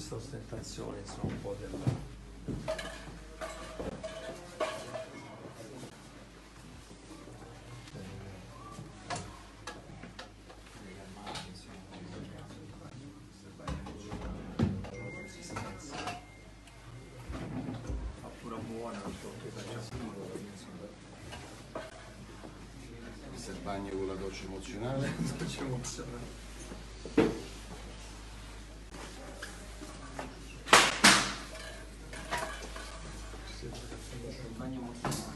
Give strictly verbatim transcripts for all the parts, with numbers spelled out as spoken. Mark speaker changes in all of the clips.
Speaker 1: questa ostentazione, insomma, un po' della...
Speaker 2: Fattura buona,
Speaker 3: questo è il bagno con la doccia emozionale.
Speaker 2: doccia emozionale. Bagno emozionale.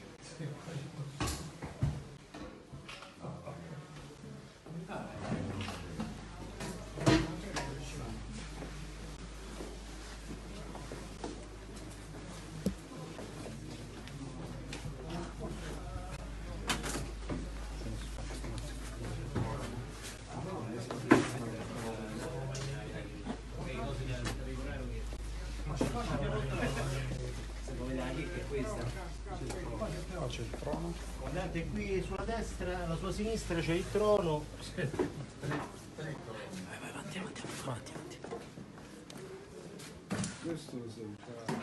Speaker 4: Qua c'è il trono.
Speaker 5: Guardate, qui sulla destra, alla sua sinistra c'è il trono. Vai, vai, avanti, avanti, avanti, avanti.
Speaker 4: Questo lo sei.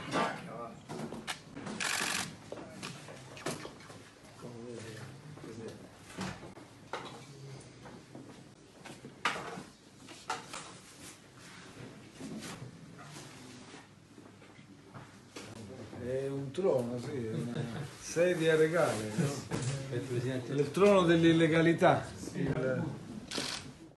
Speaker 4: È un trono, sì, è una sedia regale, no? Il trono dell'illegalità.